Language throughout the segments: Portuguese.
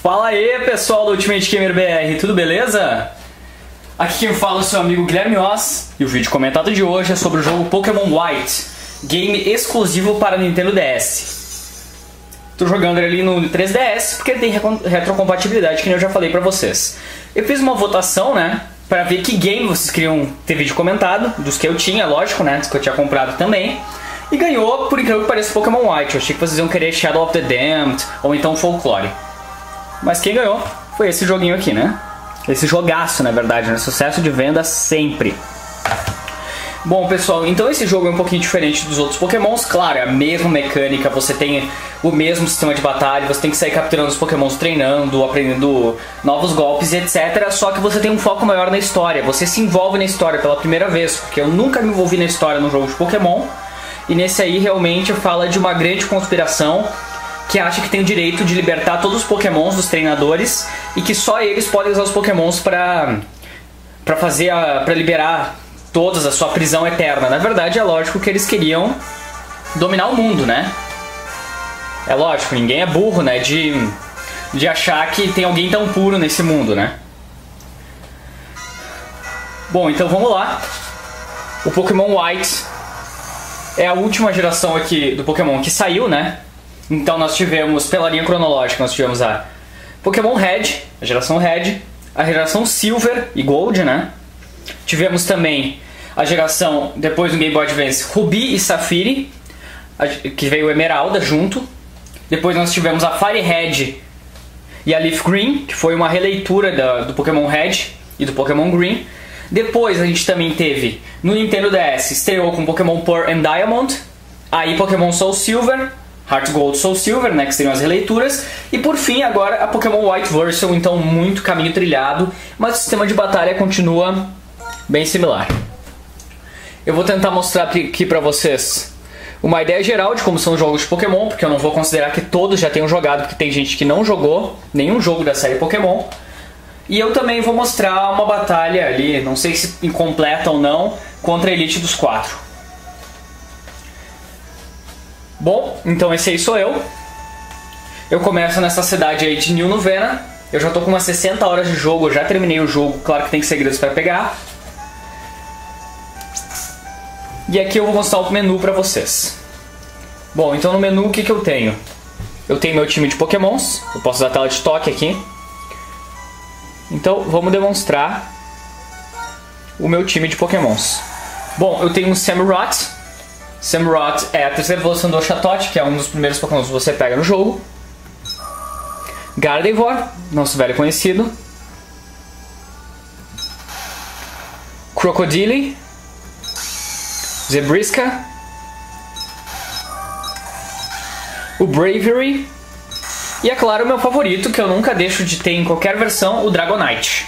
Fala aí, pessoal do Ultimate Gamer BR, tudo beleza? Aqui quem fala é o seu amigo Guilherme Oz, e o vídeo comentado de hoje é sobre o jogo Pokémon White, game exclusivo para Nintendo DS. Tô jogando ele ali no 3DS porque ele tem retrocompatibilidade, que nem eu já falei pra vocês. Eu fiz uma votação, né, pra ver que game vocês queriam ter vídeo comentado, dos que eu tinha, lógico, né, dos que eu tinha comprado também. E ganhou, por incrível que pareça, Pokémon White. Eu achei que vocês iam querer Shadow of the Damned ou então Folklore. Mas quem ganhou foi esse joguinho aqui, né? Esse jogaço, na verdade, né? Sucesso de venda sempre. Bom, pessoal, então esse jogo é um pouquinho diferente dos outros Pokémons. Claro, é a mesma mecânica, você tem o mesmo sistema de batalha, você tem que sair capturando os Pokémons, treinando, aprendendo novos golpes, etc. Só que você tem um foco maior na história. Você se envolve na história pela primeira vez, porque eu nunca me envolvi na história num jogo de Pokémon. E nesse aí realmente fala de uma grande conspiração que acha que tem o direito de libertar todos os Pokémons dos treinadores e que só eles podem usar os Pokémons pra liberar todos a sua prisão eterna. Na verdade é lógico que eles queriam dominar o mundo, né? É lógico, ninguém é burro, né? De achar que tem alguém tão puro nesse mundo, né? Bom, então vamos lá. O Pokémon White é a última geração aqui do Pokémon que saiu, né? Então nós tivemos, pela linha cronológica, nós tivemos a Pokémon Red, a geração Red, a geração Silver e Gold, né? Tivemos também a geração, depois do Game Boy Advance, Ruby e Safire, que veio Emeralda junto. Depois nós tivemos a Fire Red e a Leaf Green, que foi uma releitura do Pokémon Red e do Pokémon Green. Depois a gente também teve, no Nintendo DS, estreou com Pokémon Pearl and Diamond, aí Pokémon Soul Silver, Heart Gold, Soul Silver, né, que seriam as releituras, e por fim agora a Pokémon White Version, então muito caminho trilhado, mas o sistema de batalha continua bem similar. Eu vou tentar mostrar aqui pra vocês uma ideia geral de como são os jogos de Pokémon, porque eu não vou considerar que todos já tenham jogado, porque tem gente que não jogou nenhum jogo da série Pokémon. E eu também vou mostrar uma batalha ali, não sei se incompleta ou não, contra a Elite dos 4. Bom, então esse aí sou eu. Eu começo nessa cidade aí de New Novena. Eu já tô com umas 60 horas de jogo, eu já terminei o jogo, claro que tem segredos para pegar. E aqui eu vou mostrar o menu para vocês. Bom, então no menu o que eu tenho? Eu tenho meu time de Pokémons, eu posso usar a tela de toque aqui. Então vamos demonstrar o meu time de Pokémons. Bom, eu tenho um Samurott. Samurott é a terceira evolução do Oshawott, que é um dos primeiros Pokémon que você pega no jogo. Gardevoir, nosso velho conhecido. Crocodile. Zebriska. O Bravery. E é claro o meu favorito, que eu nunca deixo de ter em qualquer versão, o Dragonite.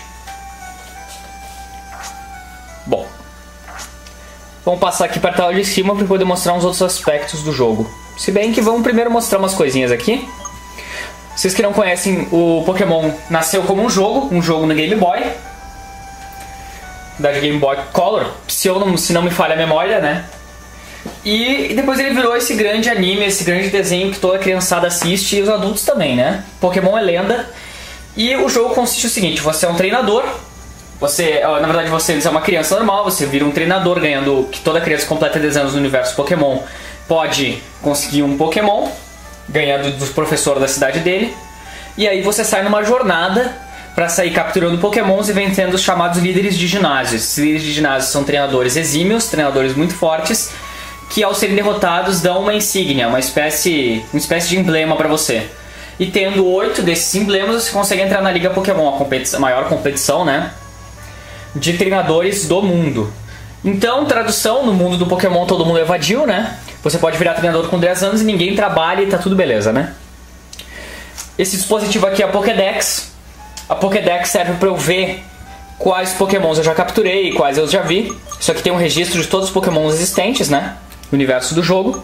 Bom, vamos passar aqui para a tela de cima para poder mostrar uns outros aspectos do jogo. Se bem que vamos primeiro mostrar umas coisinhas aqui. Vocês que não conhecem, o Pokémon nasceu como um jogo no Game Boy. Da Game Boy Color, se não me falha a memória, né? E depois ele virou esse grande anime, esse grande desenho que toda criançada assiste e os adultos também, né? Pokémon é lenda. E o jogo consiste no seguinte, você é um treinador. Na verdade você é uma criança normal, você vira um treinador ganhando, que toda criança completa 10 anos no universo Pokémon pode conseguir um Pokémon, ganhando do professor da cidade dele. E aí você sai numa jornada para sair capturando Pokémons e vencendo os chamados líderes de ginásio. Esses líderes de ginásio são treinadores exímios, treinadores muito fortes, que ao serem derrotados dão uma insígnia, uma espécie de emblema para você. E tendo 8 desses emblemas você consegue entrar na Liga Pokémon, a maior competição, né, de treinadores do mundo. Então, tradução, no mundo do Pokémon todo mundo é vadio, né? Você pode virar treinador com 10 anos e ninguém trabalha e tá tudo beleza, né? Esse dispositivo aqui é a Pokédex. A Pokédex serve para eu ver quais Pokémons eu já capturei e quais eu já vi. Isso aqui tem um registro de todos os Pokémons existentes, né, no universo do jogo.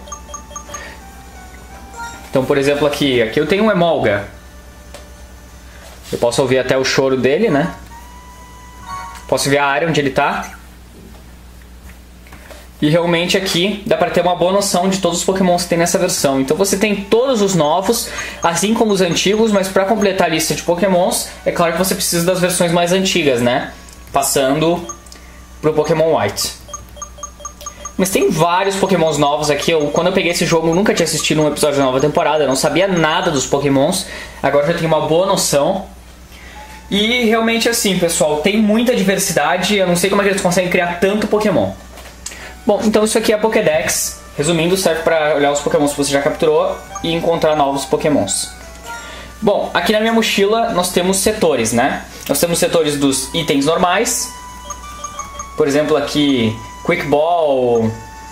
Então, por exemplo, aqui eu tenho um Emolga. Eu posso ouvir até o choro dele, né? Posso ver a área onde ele está. E realmente aqui dá pra ter uma boa noção de todos os Pokémons que tem nessa versão. Então você tem todos os novos, assim como os antigos, mas pra completar a lista de Pokémons, é claro que você precisa das versões mais antigas, né? Passando pro Pokémon White. Mas tem vários Pokémons novos aqui. Quando eu peguei esse jogo, eu nunca tinha assistido um episódio da nova temporada, eu não sabia nada dos Pokémons. Agora já tenho uma boa noção. E realmente assim, pessoal, tem muita diversidade. Eu não sei como é que eles conseguem criar tanto Pokémon. Bom, então isso aqui é a Pokédex. Resumindo, serve para olhar os Pokémons que você já capturou e encontrar novos Pokémons. Bom, aqui na minha mochila nós temos setores, né? Nós temos setores dos itens normais. Por exemplo, aqui, Quick Ball,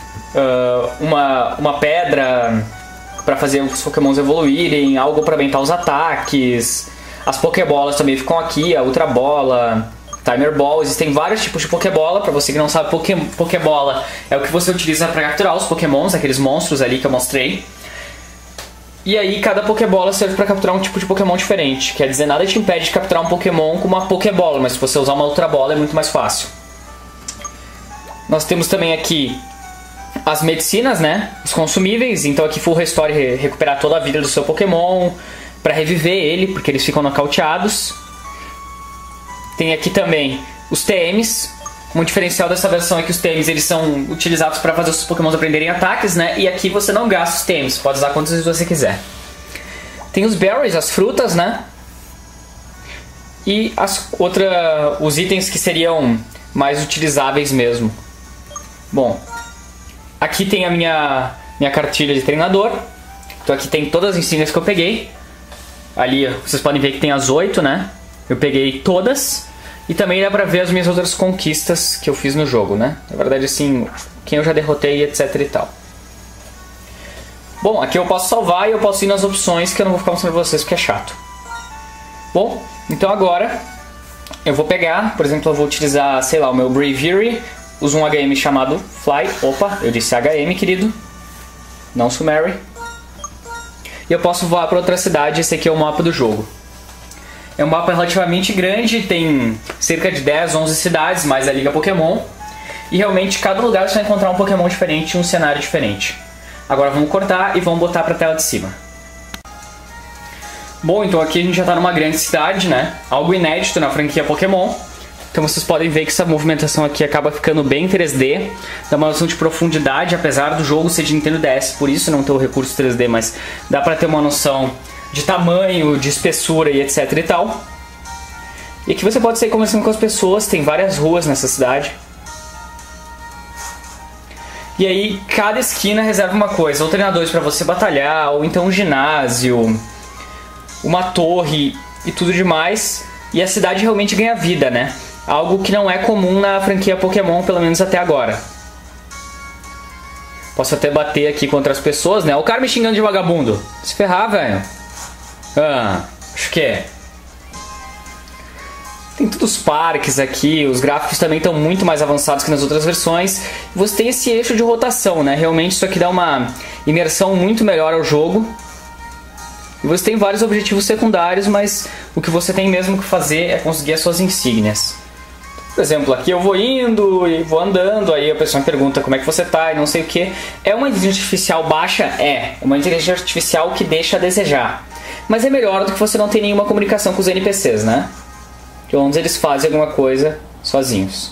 uma pedra para fazer os Pokémons evoluírem, algo para aumentar os ataques. As Pokébolas também ficam aqui, a Ultra Bola, Timer Ball. Existem vários tipos de Pokébola. Para você que não sabe, Pokébola é o que você utiliza para capturar os Pokémons, aqueles monstros ali que eu mostrei. E aí cada Pokébola serve para capturar um tipo de Pokémon diferente. Quer dizer, nada te impede de capturar um Pokémon com uma Pokébola, mas se você usar uma Ultra Bola é muito mais fácil. Nós temos também aqui as medicinas, né? Os consumíveis. Então aqui Full Restore, recuperar toda a vida do seu Pokémon, para reviver ele, porque eles ficam nocauteados. Tem aqui também os TMs. Um diferencial dessa versão é que os TMs eles são utilizados para fazer os seus Pokémons aprenderem ataques, né? E aqui você não gasta os TMs, pode usar quantas vezes você quiser. Tem os berries, as frutas, né? E os itens que seriam mais utilizáveis mesmo. Bom, aqui tem a minha cartilha de treinador. Então aqui tem todas as insígnias que eu peguei. Ali vocês podem ver que tem as 8, né? Eu peguei todas. E também dá pra ver as minhas outras conquistas que eu fiz no jogo, né? Na verdade, assim, quem eu já derrotei, etc e tal. Bom, aqui eu posso salvar e eu posso ir nas opções que eu não vou ficar mostrando pra vocês porque é chato. Bom, então agora eu vou pegar, por exemplo, eu vou utilizar, sei lá, o meu Braviary. Uso um HM chamado Fly. Opa, eu disse HM, querido. Não Sumery. E eu posso voar para outra cidade. Esse aqui é o mapa do jogo. É um mapa relativamente grande, tem cerca de 10, 11 cidades, mais a Liga Pokémon. E realmente, cada lugar você vai encontrar um Pokémon diferente e um cenário diferente. Agora vamos cortar e vamos botar para a tela de cima. Bom, então aqui a gente já está numa grande cidade, né? Algo inédito na franquia Pokémon. Então vocês podem ver que essa movimentação aqui acaba ficando bem 3D. Dá uma noção de profundidade, apesar do jogo ser de Nintendo DS, por isso não ter o recurso 3D, mas dá para ter uma noção de tamanho, de espessura e etc e tal. E aqui você pode sair conversando com as pessoas, tem várias ruas nessa cidade. E aí cada esquina reserva uma coisa, ou treinadores para você batalhar, ou então um ginásio, uma torre e tudo demais. E a cidade realmente ganha vida, né? Algo que não é comum na franquia Pokémon, pelo menos até agora. Posso até bater aqui contra as pessoas, né? O cara me xingando de vagabundo. Se ferrar, velho. Acho que é. Tem todos os parques aqui, os gráficos também estão muito mais avançados que nas outras versões. Você tem esse eixo de rotação, né? Realmente isso aqui dá uma imersão muito melhor ao jogo. E você tem vários objetivos secundários, mas o que você tem mesmo que fazer é conseguir as suas insígnias. Por exemplo, aqui eu vou indo e vou andando, aí a pessoa me pergunta como é que você tá e não sei o que. É uma inteligência artificial baixa? É uma inteligência artificial que deixa a desejar. Mas é melhor do que você não ter nenhuma comunicação com os NPCs, né? Pelo menos eles fazem alguma coisa sozinhos.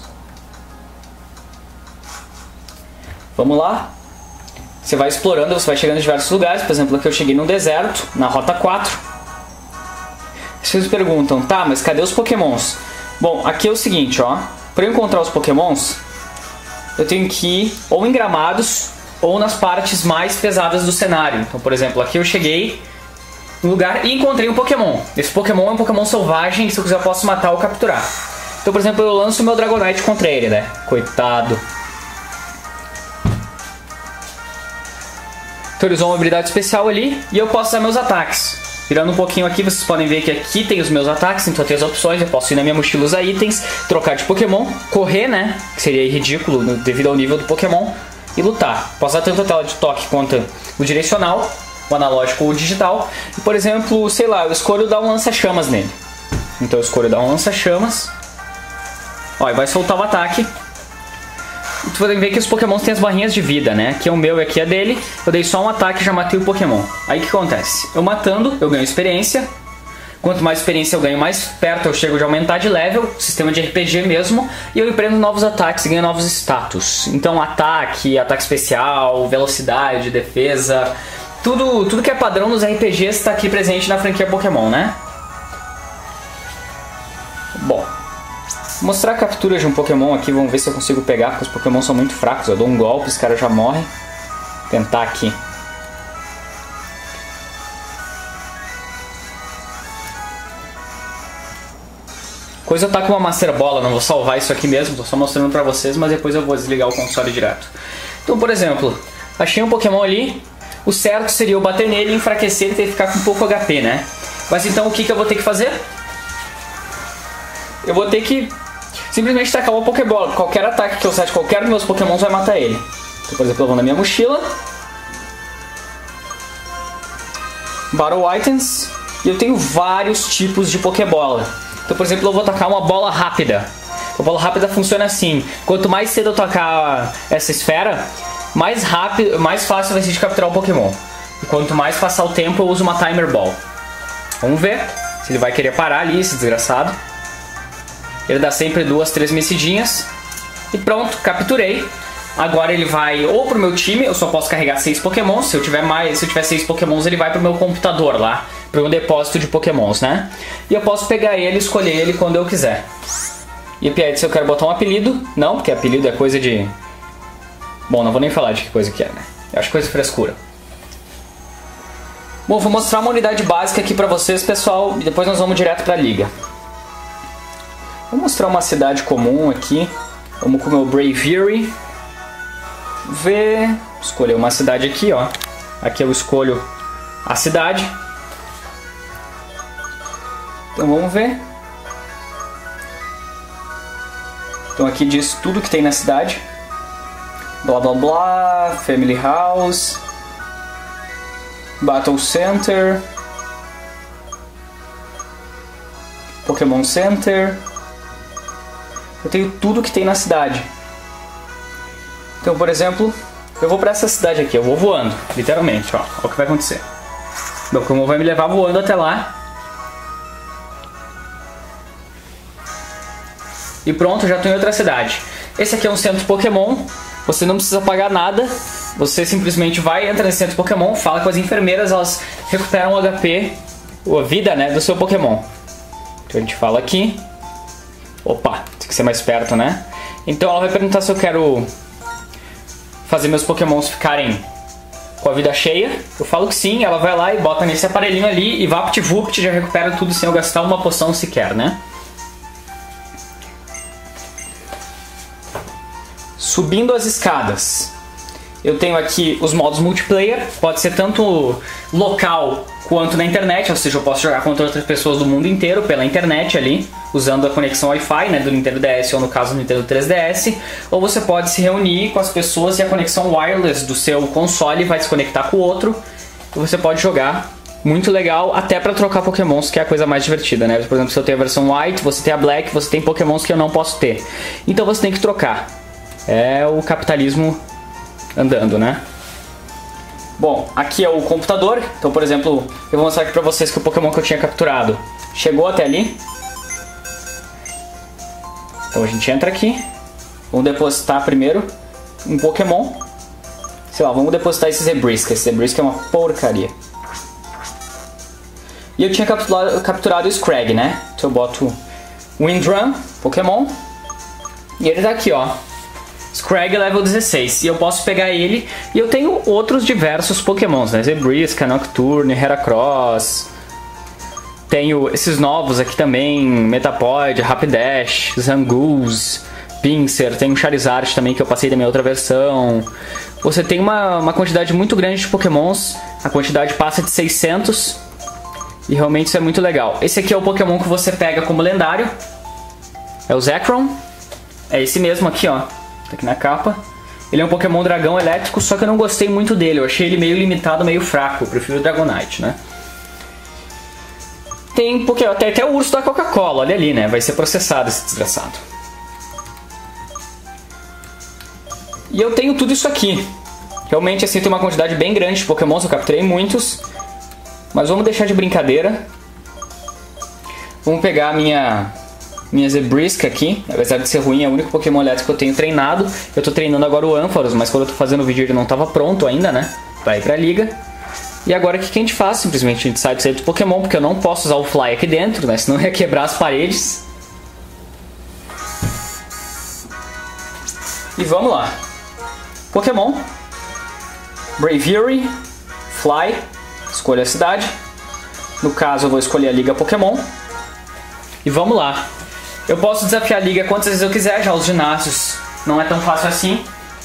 Vamos lá? Você vai explorando, você vai chegando em diversos lugares. Por exemplo, aqui eu cheguei num deserto, na Rota 4. Vocês perguntam, tá, mas cadê os Pokémons? Bom, aqui é o seguinte, ó. Para eu encontrar os Pokémons, eu tenho que ir ou em gramados ou nas partes mais pesadas do cenário. Então, por exemplo, aqui eu cheguei no lugar e encontrei um Pokémon. Esse Pokémon é um Pokémon selvagem que se eu quiser eu posso matar ou capturar. Então, por exemplo, eu lanço o meu Dragonite contra ele, né? Coitado. Então ele usou uma habilidade especial ali e eu posso usar meus ataques. Virando um pouquinho aqui, vocês podem ver que aqui tem os meus ataques, então eu tenho as opções, eu posso ir na minha mochila usar itens, trocar de Pokémon, correr, né, que seria ridículo devido ao nível do Pokémon, e lutar. Posso usar tanto a tela de toque quanto o direcional, o analógico ou o digital. E, por exemplo, sei lá, eu escolho dar um lança-chamas nele. Então eu escolho dar um lança-chamas. Ó, e vai soltar o ataque. Tu vai ver que os Pokémons têm as barrinhas de vida, né? Aqui é o meu e aqui é dele. Eu dei só um ataque e já matei o Pokémon. Aí o que acontece? Eu matando, eu ganho experiência. Quanto mais experiência eu ganho, mais perto eu chego de aumentar de level. Sistema de RPG mesmo. E eu empreendo novos ataques e ganho novos status. Então ataque, ataque especial, velocidade, defesa... Tudo que é padrão nos RPGs está aqui presente na franquia Pokémon, né? Bom, vou mostrar a captura de um Pokémon aqui, vamos ver se eu consigo pegar, porque os Pokémon são muito fracos. Eu dou um golpe, esse cara já morre. Vou tentar aqui. Coisa eu tá com uma Master Bola, não vou salvar isso aqui mesmo, tô só mostrando pra vocês, mas depois eu vou desligar o console direto. Então, por exemplo, achei um Pokémon ali, o certo seria eu bater nele, enfraquecer ele e ficar com pouco HP, né? Mas então o que eu vou ter que fazer? Eu vou ter que simplesmente tacar uma Pokébola. Qualquer ataque que eu sete qualquer dos meus Pokémons vai matar ele. Então, por exemplo, eu vou na minha mochila, Battle Items, e eu tenho vários tipos de Pokébola. Então, por exemplo, eu vou tacar uma bola rápida. A bola rápida funciona assim: quanto mais cedo eu tacar essa esfera, mais rápido, mais fácil vai ser de capturar o Pokémon. E quanto mais passar o tempo, eu uso uma Timer Ball. Vamos ver se ele vai querer parar ali, esse desgraçado. Ele dá sempre 2, 3 mexidinhas. E pronto, capturei. Agora ele vai ou pro meu time, eu só posso carregar 6 Pokémons. Se eu tiver 6 Pokémons, ele vai pro meu computador lá, pro meu depósito de Pokémons, né? E eu posso pegar ele e escolher ele quando eu quiser. E aí, se eu quero botar um apelido, não, porque apelido é coisa de... Bom, não vou nem falar de que coisa que é, né? Eu acho coisa de frescura. Bom, vou mostrar uma unidade básica aqui pra vocês, pessoal, e depois nós vamos direto pra liga. Vou mostrar uma cidade comum aqui. Vamos com o meu Braviary. Escolher uma cidade aqui, ó. Aqui eu escolho a cidade. Então vamos ver. Então aqui diz tudo que tem na cidade. Blá blá blá, Family House, Battle Center, Pokémon Center. Eu tenho tudo que tem na cidade. Então, por exemplo, eu vou pra essa cidade aqui, eu vou voando, literalmente, ó. Olha o que vai acontecer. Meu Pokémon vai me levar voando até lá. E pronto, já estou em outra cidade. Esse aqui é um centro Pokémon. Você não precisa pagar nada. Você simplesmente vai, entra nesse centro Pokémon, fala com as enfermeiras, elas recuperam o HP, a vida, né, do seu Pokémon. Então a gente fala aqui. Opa, tem que ser mais perto, né? Então ela vai perguntar se eu quero fazer meus Pokémons ficarem com a vida cheia. Eu falo que sim, ela vai lá e bota nesse aparelhinho ali e VaptVupt, já recupera tudo sem eu gastar uma poção sequer, né? Subindo as escadas, eu tenho aqui os modos multiplayer, pode ser tanto local quanto na internet, ou seja, eu posso jogar contra outras pessoas do mundo inteiro pela internet ali, usando a conexão Wi-Fi, né, do Nintendo DS ou no caso do Nintendo 3DS, ou você pode se reunir com as pessoas e a conexão wireless do seu console vai se conectar com o outro, e você pode jogar. Muito legal, até pra trocar Pokémons, que é a coisa mais divertida, né? Por exemplo, se eu tenho a versão White, você tem a Black, você tem Pokémons que eu não posso ter. Então você tem que trocar. É o capitalismo andando, né? Bom, aqui é o computador. Então, por exemplo, eu vou mostrar aqui pra vocês que o Pokémon que eu tinha capturado chegou até ali. Então a gente entra aqui. Vamos depositar primeiro um Pokémon. Sei lá, vamos depositar esse Zebrisk. Esse Zebrisk é uma porcaria. E eu tinha capturado o Scrag, né? Então eu boto Windrun, Pokémon. E ele tá aqui, ó. Scrag level 16. E eu posso pegar ele. E eu tenho outros diversos Pokémons, né? Zebrisk, Nocturne, Heracross. Tenho esses novos aqui também. Metapod, Rapidash, Zangoose, Pinsir. Tem um Charizard também que eu passei da minha outra versão. Você tem uma quantidade muito grande de Pokémons. A quantidade passa de 600. E realmente isso é muito legal. Esse aqui é o Pokémon que você pega como lendário. É o Zekrom. É esse mesmo aqui, ó. Tá aqui na capa. Ele é um Pokémon dragão elétrico, só que eu não gostei muito dele. Eu achei ele meio limitado, meio fraco. Eu prefiro o Dragonite, né? Tem Pokémon, tem até o urso da Coca-Cola. Olha ali, né? Vai ser processado esse desgraçado. E eu tenho tudo isso aqui. Realmente, assim, tem uma quantidade bem grande de Pokémons, eu capturei muitos. Mas vamos deixar de brincadeira. Vamos pegar a minha Zebrisk aqui. Apesar de ser ruim, é o único Pokémon elétrico que eu tenho treinado. Eu tô treinando agora o Ampharos, mas quando eu tô fazendo o vídeo ele não tava pronto ainda, né? Pra ir pra liga. E agora o que a gente faz? Simplesmente a gente sai do centro do Pokémon, porque eu não posso usar o Fly aqui dentro, né? Senão ia quebrar as paredes. E vamos lá. Pokémon. Braviary. Fly. Escolha a cidade. No caso eu vou escolher a Liga Pokémon. E vamos lá. Eu posso desafiar a Liga quantas vezes eu quiser, já os ginásios não é tão fácil assim.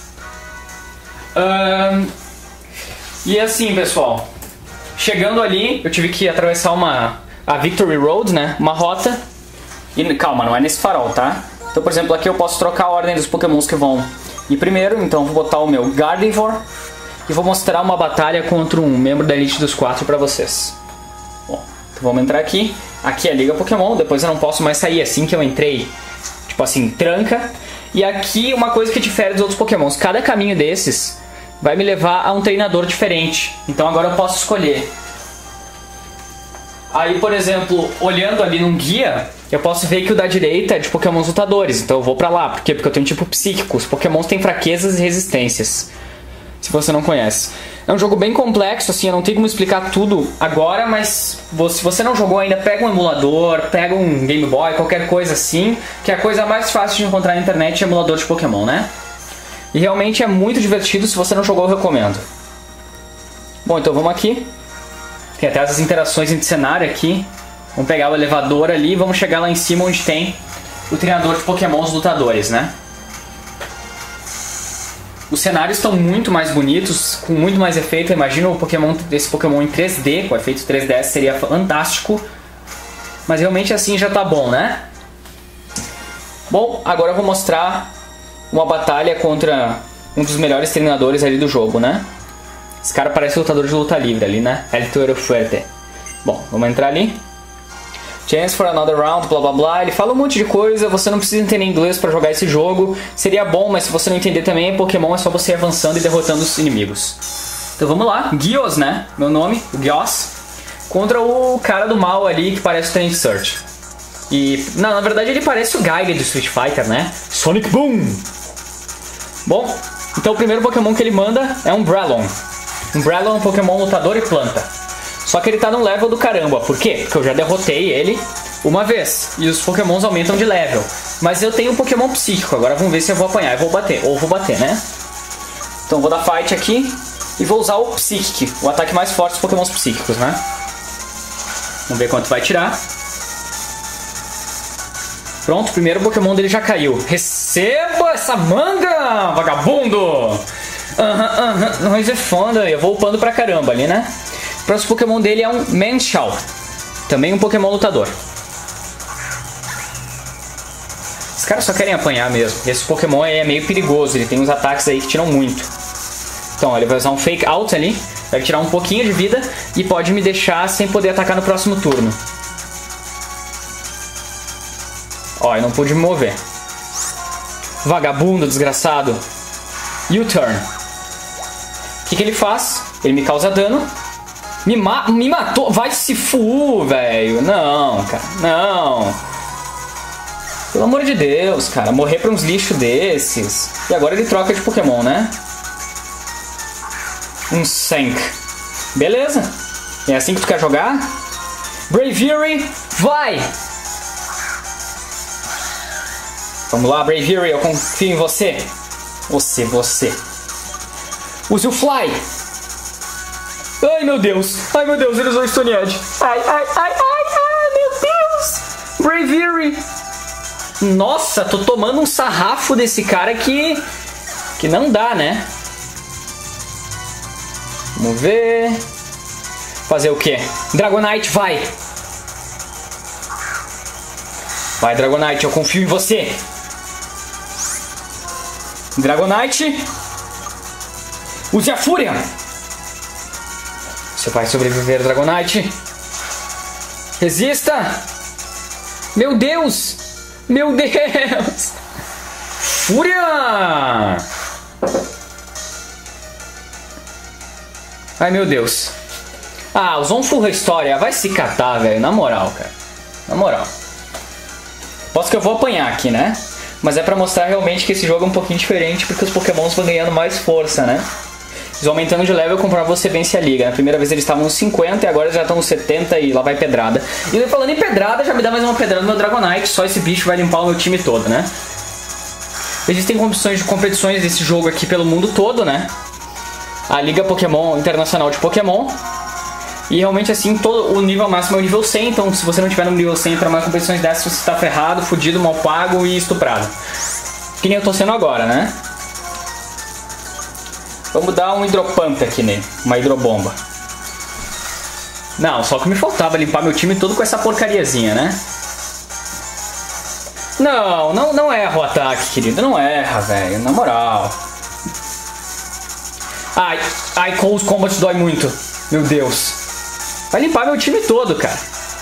E assim, pessoal. Chegando ali, eu tive que atravessar a Victory Road, né? Uma rota. E calma, não é nesse farol, tá? Então, por exemplo, aqui eu posso trocar a ordem dos Pokémons que vão ir primeiro. Então vou botar o meu Gardevoir. E vou mostrar uma batalha contra um membro da Elite dos 4 pra vocês. Bom, então vamos entrar aqui. Aqui é a Liga Pokémon, depois eu não posso mais sair assim que eu entrei. Tipo assim, tranca. E aqui uma coisa que difere dos outros Pokémons. Cada caminho desses vai me levar a um treinador diferente. Então agora eu posso escolher. Aí, por exemplo, olhando ali num guia, eu posso ver que o da direita é de Pokémons lutadores. Então eu vou pra lá. Por quê? Porque eu tenho tipo psíquico. Os Pokémons têm fraquezas e resistências. Se você não conhece. É um jogo bem complexo, assim, eu não tenho como explicar tudo agora, mas se você não jogou ainda, pega um emulador, pega um Game Boy, qualquer coisa assim, que é a coisa mais fácil de encontrar na internet é emulador de Pokémon, né? E realmente é muito divertido, se você não jogou eu recomendo. Bom, então vamos aqui. Tem até as interações entre cenário aqui. Vamos pegar o elevador ali e vamos chegar lá em cima onde tem o treinador de Pokémons lutadores, né? Os cenários estão muito mais bonitos, com muito mais efeito. Imagina esse Pokémon em 3D, com efeito 3D seria fantástico. Mas realmente assim já tá bom, né? Bom, agora eu vou mostrar uma batalha contra um dos melhores treinadores ali do jogo, né? Esse cara parece lutador de luta livre ali, né? El Toro Fuerte. Bom, vamos entrar ali. Chance for another round, blá blá blá. Ele fala um monte de coisa, você não precisa entender inglês pra jogar esse jogo. Seria bom, mas se você não entender também, Pokémon é só você ir avançando e derrotando os inimigos. Então vamos lá, Gios, né? Meu nome, o Gios. Contra o cara do mal ali que parece o Tenant Search. E, não, na verdade ele parece o Gaiga do Street Fighter, né? Sonic Boom! Bom, então o primeiro Pokémon que ele manda é um Bralon. Um Bralon é um Pokémon lutador e planta. Só que ele tá num level do caramba. Por quê? Porque eu já derrotei ele uma vez. E os Pokémons aumentam de level. Mas eu tenho um Pokémon psíquico. Agora vamos ver se eu vou apanhar. Eu vou bater. Ou vou bater, né? Então vou dar fight aqui. E vou usar o Psychic. O ataque mais forte dos Pokémons psíquicos, né? Vamos ver quanto vai tirar. Pronto, o primeiro Pokémon dele já caiu. Receba essa manga, vagabundo! Mas é foda. Eu vou upando pra caramba ali, né? O próximo Pokémon dele é um Manchal. Também um Pokémon lutador. Os caras só querem apanhar mesmo. Esse Pokémon é meio perigoso. Ele tem uns ataques aí que tiram muito. Então, ó, ele vai usar um Fake Out ali. Vai tirar um pouquinho de vida. E pode me deixar sem poder atacar no próximo turno. Ó, eu não pude me mover. Vagabundo, desgraçado. U-turn. O que ele faz? Ele me causa dano. Me matou. Vai se fuder, velho. Não, cara. Não. Pelo amor de Deus, cara. Morrer pra uns lixos desses. E agora ele troca de Pokémon, né? Um Sank. Beleza. É assim que tu quer jogar? Braviary, vai! Vamos lá, Braviary. Eu confio em você. Você. Use o Fly. Ai, meu Deus. Ai, meu Deus. Ele usou o Stone Edge. Ai, meu Deus. Braviary. Nossa, tô tomando um sarrafo desse cara que não dá, né? Vamos ver. Fazer o quê? Dragonite, vai. Vai, Dragonite. Eu confio em você. Dragonite. Use a Fúria. Você vai sobreviver, Dragonite. Resista. Meu Deus. Meu Deus. Fúria. Ai, meu Deus. Ah, usou um Full Restore. Vai se catar, velho. Na moral, cara. Na moral. Posso que eu vou apanhar aqui, né? Mas é pra mostrar realmente que esse jogo é um pouquinho diferente, porque os Pokémons vão ganhando mais força, né? Eles vão aumentando de level conforme você vence a liga. Na primeira vez eles estavam nos 50 e agora já estão nos 70 e lá vai pedrada. E falando em pedrada, já me dá mais uma pedrada no meu Dragonite. Só esse bicho vai limpar o meu time todo, né? Existem competições desse jogo aqui pelo mundo todo, né? A Liga Pokémon Internacional de Pokémon. E realmente assim, todo o nível máximo é o nível 100. Então se você não tiver no nível 100 para mais competições dessas, você está ferrado, fudido, mal pago e estuprado. Que nem eu tô sendo agora, né? Vamos dar um hidropump aqui nele. Uma hidrobomba. Não, só que me faltava limpar meu time todo com essa porcariazinha, né? Não erra o ataque, querido. Não erra, velho. Na moral. Ai, Close Combat dói muito. Meu Deus. Vai limpar meu time todo, cara.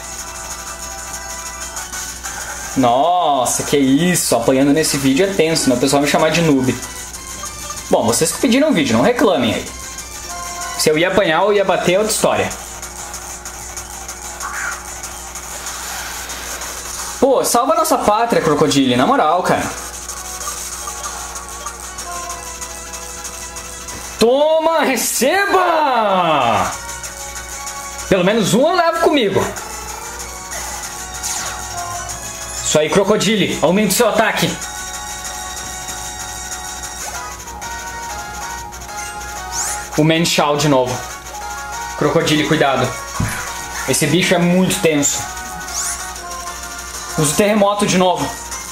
Nossa, que isso. Apanhando nesse vídeo é tenso, né? O pessoal vai me chamar de noob. Bom, vocês que pediram o vídeo, não reclamem aí. Se eu ia apanhar ou ia bater é outra história. Pô, salva nossa pátria, Crocodile, na moral, cara. Toma, receba! Pelo menos um eu levo comigo. Isso aí, Crocodile, aumente o seu ataque. O Manchow de novo. Crocodile, cuidado. Esse bicho é muito tenso. Usa o terremoto de novo.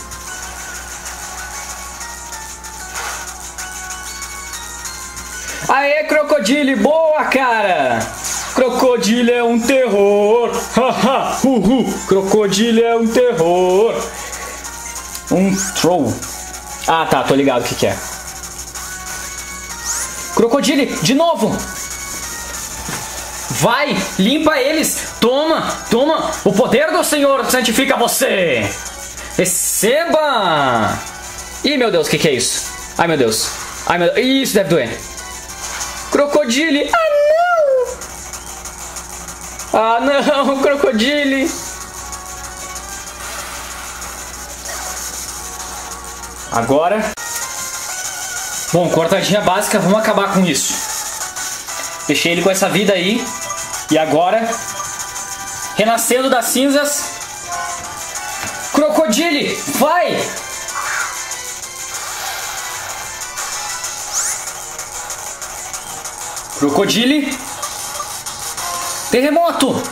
Aê, Crocodile, boa, cara. Crocodile é um terror. Haha, Crocodile é um terror. Um troll. Ah, tá, tô ligado o que é. Crocodile, de novo. Vai, limpa eles. Toma, toma. O poder do Senhor santifica você. Receba. Ih, meu Deus, o que é isso? Ai, meu Deus. Ai, meu Deus. Isso deve doer. Crocodile. Ah, não. Ah, não, Crocodile. Agora... Bom, cortadinha básica, vamos acabar com isso. Deixei ele com essa vida aí. E agora, renascendo das cinzas. Crocodile, vai! Crocodile. Terremoto.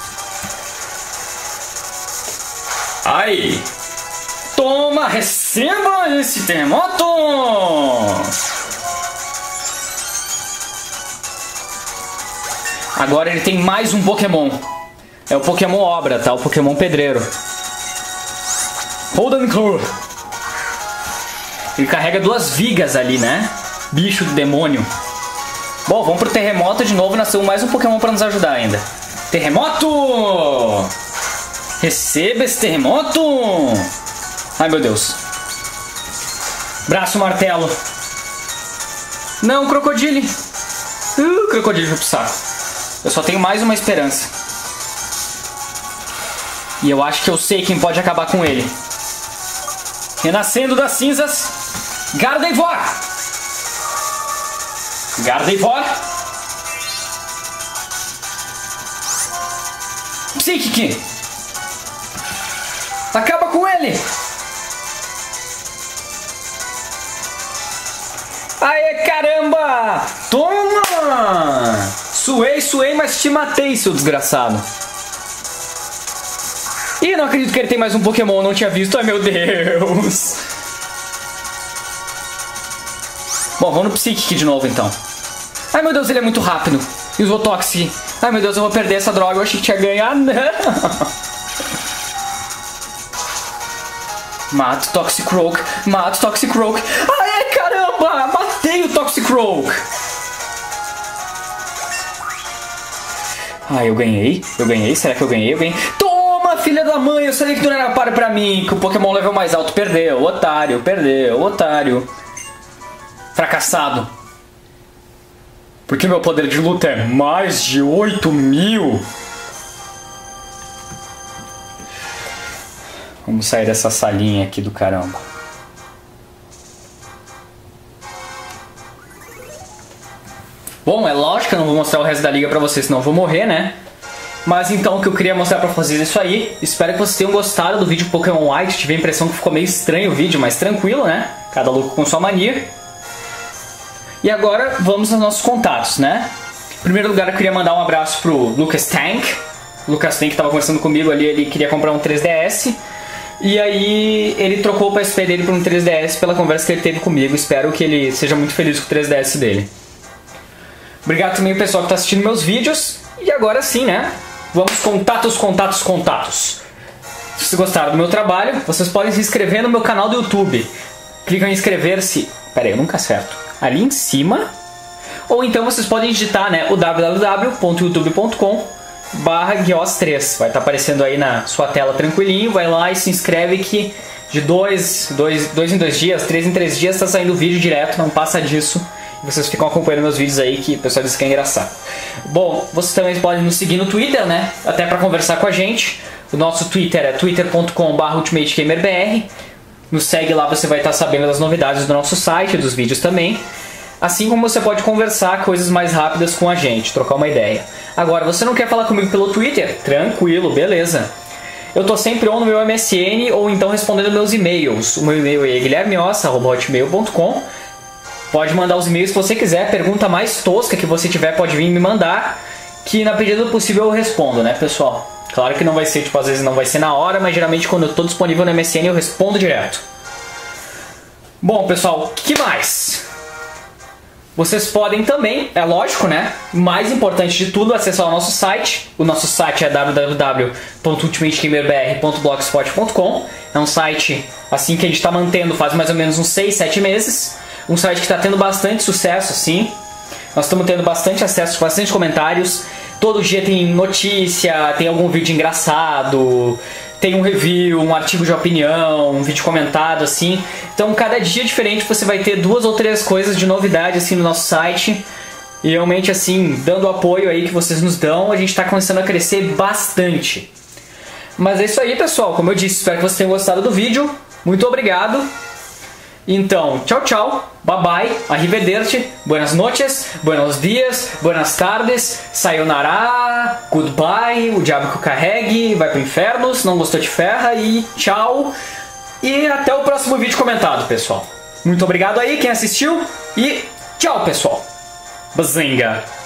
Ai. Toma, receba esse terremoto! Agora ele tem mais um Pokémon. É o Pokémon Obra, tá? O Pokémon Pedreiro. Holden Claw. Ele carrega 2 vigas ali, né? Bicho do demônio. Bom, vamos pro terremoto de novo. Nasceu mais um Pokémon pra nos ajudar ainda. Terremoto! Receba esse terremoto! Ai, meu Deus. Braço martelo. Não, Crocodile. Crocodile foi pro saco. Eu só tenho mais uma esperança. E eu acho que eu sei quem pode acabar com ele. Renascendo das cinzas. Gardevoir. Gardevoir. Psychic. Acaba com ele. Aê, caramba! Toma! Suei, mas te matei, seu desgraçado. Ih, não acredito que ele tem mais um Pokémon, não tinha visto. Ai, meu Deus. Bom, vamos no Psychic de novo, então. Ai, meu Deus, ele é muito rápido. E usou Toxic. Ai, meu Deus, eu vou perder essa droga. Eu achei que tinha ganho. Ah, não. Mata o Toxicroak. Mata o Toxicroak. Ai, caramba. Matei o Toxicroak. Ah, eu ganhei? Eu ganhei? Será que eu ganhei? Eu ganhei. Toma, filha da mãe! Eu sabia que tu não era páreo pra mim. Que o Pokémon level mais alto perdeu. Otário, perdeu. Otário. Fracassado. Porque meu poder de luta é mais de 8.000. Vamos sair dessa salinha aqui do caramba. Bom, é lógico que eu não vou mostrar o resto da liga pra vocês, senão eu vou morrer, né? Mas então o que eu queria mostrar pra vocês é isso aí. Espero que vocês tenham gostado do vídeo Pokémon White. Tive a impressão que ficou meio estranho o vídeo, mas tranquilo, né? Cada louco com sua mania. E agora vamos aos nossos contatos, né? Em primeiro lugar eu queria mandar um abraço pro Lucas Tank. O Lucas Tank estava conversando comigo ali, ele queria comprar um 3DS. E aí ele trocou o PSP dele por um 3DS pela conversa que ele teve comigo. Espero que ele seja muito feliz com o 3DS dele. Obrigado também ao pessoal que está assistindo meus vídeos. E agora sim, né? Vamos contatos. Se vocês gostaram do meu trabalho, vocês podem se inscrever no meu canal do YouTube. Clicam em inscrever-se. Pera aí, eu nunca acerto. Ali em cima. Ou então vocês podem digitar, né, o www.youtube.com/guios3. Vai estar aparecendo aí na sua tela tranquilinho. Vai lá e se inscreve que de 2 em 2 dias, 3 em 3 dias está saindo vídeo direto. Não passa disso. Vocês ficam acompanhando meus vídeos aí que o pessoal diz que é engraçado. Bom, vocês também podem nos seguir no Twitter, né? Até para conversar com a gente. O nosso Twitter é twitter.com/ultimategamerbr. Nos segue lá, você vai estar sabendo das novidades do nosso site, dos vídeos também. Assim como você pode conversar coisas mais rápidas com a gente, trocar uma ideia. Agora, você não quer falar comigo pelo Twitter? Tranquilo, beleza. Eu tô sempre on no meu MSN ou então respondendo meus e-mails. O meu e-mail é guilhermeossa@hotmail.com. Pode mandar os e-mails que você quiser, pergunta mais tosca que você tiver pode vir me mandar, que na medida do possível eu respondo, né, pessoal? Claro que não vai ser, tipo, às vezes não vai ser na hora, mas geralmente quando eu tô disponível no MSN eu respondo direto. Bom, pessoal, o que mais? Vocês podem também, é lógico, né? Mais importante de tudo, acessar o nosso site. O nosso site é www.ultimategamerbr.blogspot.com. É um site assim que a gente está mantendo faz mais ou menos uns 6, 7 meses. Um site que está tendo bastante sucesso, sim. Nós estamos tendo bastante acesso, bastante comentários. Todo dia tem notícia, tem algum vídeo engraçado, tem um review, um artigo de opinião, um vídeo comentado, assim. Então, cada dia diferente você vai ter 2 ou 3 coisas de novidade, assim, no nosso site. E realmente, assim, dando o apoio aí que vocês nos dão, a gente está começando a crescer bastante. Mas é isso aí, pessoal. Como eu disse, espero que vocês tenham gostado do vídeo. Muito obrigado. Então, tchau, tchau, bye bye, arrivederci, buenas noches, buenos dias, buenas tardes, sayonara, goodbye, o diabo que o carregue, vai pro inferno, se não gostou de ferra e tchau. E até o próximo vídeo comentado, pessoal. Muito obrigado aí quem assistiu e tchau, pessoal. Bazinga!